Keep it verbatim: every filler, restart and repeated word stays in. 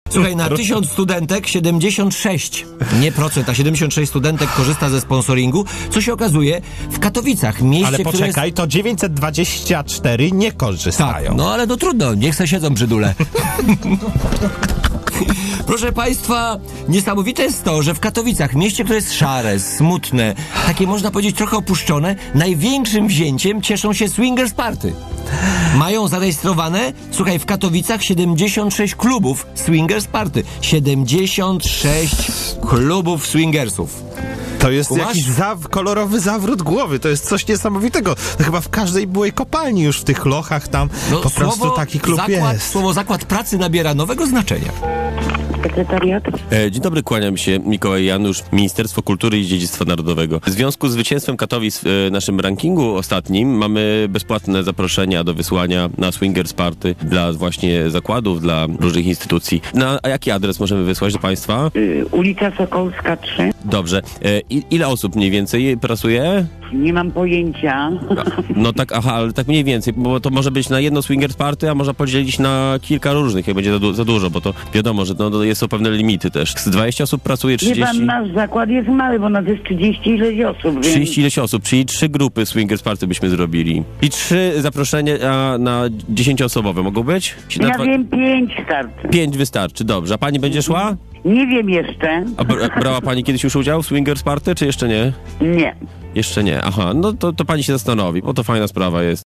Słuchaj, na tysiąc studentek siedemdziesiąt sześć, nie procent, a siedemdziesiąt sześć studentek korzysta ze sponsoringu, co się okazuje w Katowicach, mieście, Ale które poczekaj, jest... to dziewięćset dwadzieścia cztery nie korzystają. Tak, no ale no trudno, niech se siedzą brzydule. Proszę Państwa, niesamowite jest to, że w Katowicach, mieście, które jest szare, smutne, takie można powiedzieć trochę opuszczone, największym wzięciem cieszą się swingers party. Mają zarejestrowane, słuchaj, w Katowicach siedemdziesiąt sześć klubów swingers party. siedemdziesiąt sześć klubów swingersów. To jest Kumasz? jakiś zaw- kolorowy zawrót głowy, to jest coś niesamowitego. To chyba w każdej byłej kopalni już w tych lochach tam No, po prostu słowo taki klub zakład, jest. Słowo zakład pracy nabiera nowego znaczenia. Sekretariat. E, Dzień dobry, kłaniam się. Mikołaj Janusz, Ministerstwo Kultury i Dziedzictwa Narodowego. W związku z zwycięstwem Katowic w e, naszym rankingu ostatnim mamy bezpłatne zaproszenia do wysłania na swingers party dla właśnie zakładów, dla różnych instytucji. Na a jaki adres możemy wysłać do Państwa? Y, ulica Sokolska trzy. Dobrze. E, i, ile osób mniej więcej pracuje? Nie mam pojęcia. No tak, aha, ale tak mniej więcej, bo to może być na jedno swingers party, a można podzielić na kilka różnych, jak będzie za, du- za dużo, bo to wiadomo, że no, jest to pewne limity też. Z dwadzieścia osób pracuje, Wie trzydzieści... pan, nasz zakład jest mały, bo nas jest trzydzieści ileś osób, więc... trzydzieści ileś osób, czyli trzy grupy swingers party byśmy zrobili. I trzy zaproszenia a, na dziesięcioosobowe mogą być? Na Ja dwa- wiem, pięć starczy. Pięć wystarczy, dobrze. A pani będzie szła? Nie wiem jeszcze. A bra- brała pani kiedyś już udział w swingers party, czy jeszcze nie? Nie. Jeszcze nie, aha, no to, to pani się zastanowi, bo to fajna sprawa jest.